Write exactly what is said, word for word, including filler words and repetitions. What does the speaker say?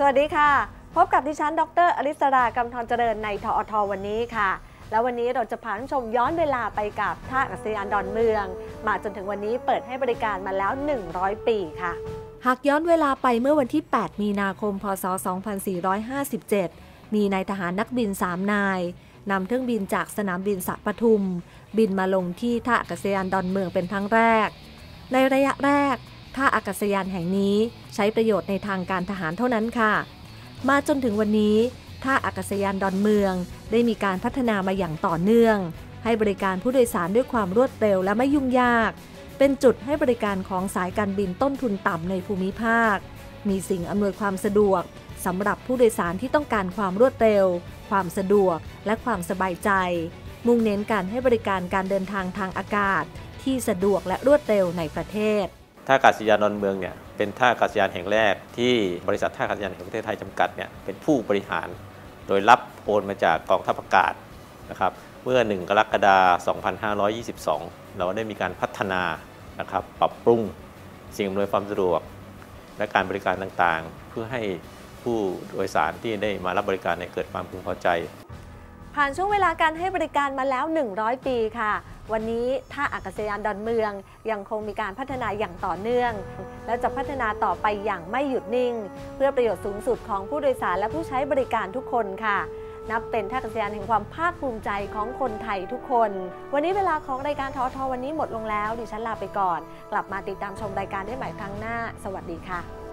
วัสดีค่ะพบกับดิฉันดรอลิสรากำธรเจริญในทอทวันนี้ค่ะแล้ววันนี้เราจะพาท่านชมย้อนเวลาไปกับท่าอากาศยานดอนเมืองมาจนถึงวันนี้เปิดให้บริการมาแล้วหนึ่งร้อยปีค่ะหากย้อนเวลาไปเมื่อวันที่แปดมีนาคมพศสองพันสี่ร้อยห้าสิบเจ็ดมีนายทหารนักบินสามนายนำเครื่องบินจากสนามบินสัปทุมบินมาลงที่ท่าอากาศยานดอนเมืองเป็นครั้งแรกในระยะแรกท่าอากาศยานแห่งนี้ใช้ประโยชน์ในทางการทหารเท่านั้นค่ะมาจนถึงวันนี้ท่าอากาศยานดอนเมืองได้มีการพัฒนามาอย่างต่อเนื่องให้บริการผู้โดยสารด้วยความรวดเร็วและไม่ยุ่งยากเป็นจุดให้บริการของสายการบินต้นทุนต่ำในภูมิภาคมีสิ่งอำนวยความสะดวกสำหรับผู้โดยสารที่ต้องการความรวดเร็วความสะดวกและความสบายใจมุ่งเน้นการให้บริการการเดินทางทางอากาศที่สะดวกและรวดเร็วในประเทศท่าอากาศยานดอนเมืองเนี่ยเป็นท่าอากาศยานแห่งแรกที่บริษัทท่าอากาศยานแห่งประเทศไทยจำกัดเนี่ยเป็นผู้บริหารโดยรับโอนมาจากกองทัพอากาศนะครับเมื่อหนึ่งกรกฎาคมสองพันห้าร้อยยี่สิบสองเราได้มีการพัฒนานะครับปรับปรุงสิ่งอำนวยความสะดวกและการบริการต่างๆเพื่อให้ผู้โดยสารที่ได้มารับบริการเกิดความพึงพอใจผ่านช่วงเวลาการให้บริการมาแล้วหนึ่งร้อยปีค่ะวันนี้ท่าอากาศยานดอนเมืองยังคงมีการพัฒนาอย่างต่อเนื่องและจะพัฒนาต่อไปอย่างไม่หยุดนิ่งเพื่อประโยชน์สูงสุดของผู้โดยสารและผู้ใช้บริการทุกคนค่ะนับเป็นท่าอากาศยานแห่งความภาคภูมิใจของคนไทยทุกคนวันนี้เวลาของรายการทอทวันนี้หมดลงแล้วดิฉันลาไปก่อนกลับมาติดตามชมรายการได้ใหม่ครั้งหน้าสวัสดีค่ะ